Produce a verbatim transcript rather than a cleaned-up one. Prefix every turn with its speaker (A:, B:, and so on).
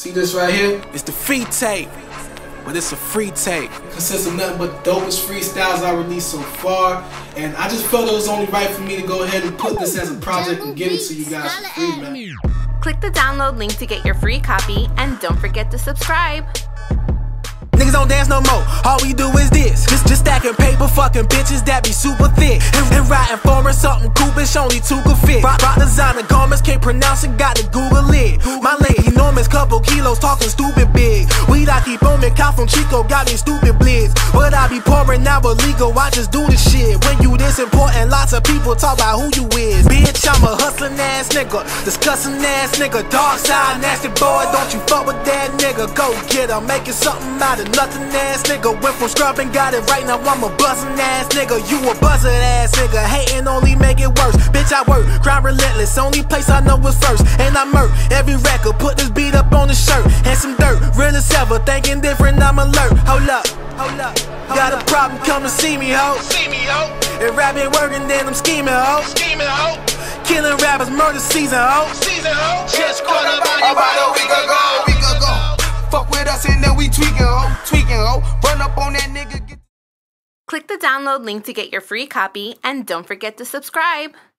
A: See this right here?
B: It's the free tape, but it's a free tape.
A: Consists of nothing but the dopest freestyles I released so far, and I just felt it was only right for me to go ahead and put this as a project and give it to you guys for free, man.
C: Click the download link to get your free copy, and don't forget to subscribe.
B: Niggas don't dance no more, all we do is this. Just, just stacking paper, fucking bitches that be super thick. And, and riding foreign, something cool, bitch, only two could fit. Rock, rock designer garments, can't pronounce it, got to Google it. My leg enormous, couple kilos, talking stupid big. Weed I keep on me, count from Chico, got me stupid blitz. But I be pouring now illegal, I just do this shit. When you this important, lots of people talk about who you is. Bitch, I'm a hustling ass nigga, disgusting ass nigga, dark side nasty boy, don't you fuck with that nigga. Go get her, making something out of nothing ass nigga. Went from scrubbing, got it right, now I'm a buzzing ass nigga. You a buzzard ass nigga, hating only make it worse. Bitch, I work, grind relentless, only place I know is first. And I murk every record, put this beat up on the shirt. And some dirt, real as ever, thinking different, I'm alert. Hold up, hold up, got a problem, come and see me, ho. See me, ho. If rap ain't working, then I'm scheming, ho. Scheming, ho. Killing rappers, murder season, ho. Season, ho. Just caught up about a week ago. Week ago.
D: Fuck with us and then we tweaking, ho, tweaking, ho. Run up on that nigga.
C: Click the download link to get your free copy, and don't forget to subscribe.